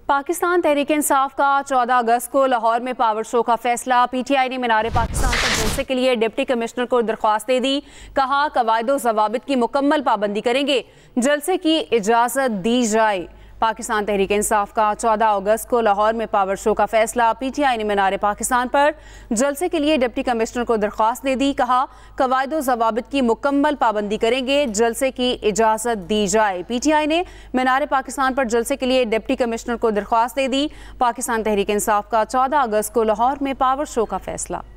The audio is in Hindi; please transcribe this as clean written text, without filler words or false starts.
पाकिस्तान तहरीक इंसाफ का 14 अगस्त को लाहौर में पावर शो का फैसला। PTI ने मीनार पाकिस्तान पर जलसे के लिए डिप्टी कमिश्नर को दरख्वास्त दे दी। कहा कवायदो ज़वाबित की मुकम्मल पाबंदी करेंगे, जलसे की इजाज़त दी जाए। पाकिस्तान तहरीक इंसाफ का 14 अगस्त को लाहौर में पावर शो का फैसला। PTI ने मीनार पाकिस्तान पर जलसे के लिए डिप्टी कमिश्नर को दरख्वास्त दे दी। कहा कवायदो ज़वाबित की मुकम्मल पाबंदी करेंगे, जलसे की इजाज़त दी जाए। PTI ने मीनार पाकिस्तान पर जलसे के लिए डिप्टी कमिश्नर को दरख्वास्त दे दी। पाकिस्तान तहरीक इंसाफ का 14 अगस्त को लाहौर में पावर शो का फैसला।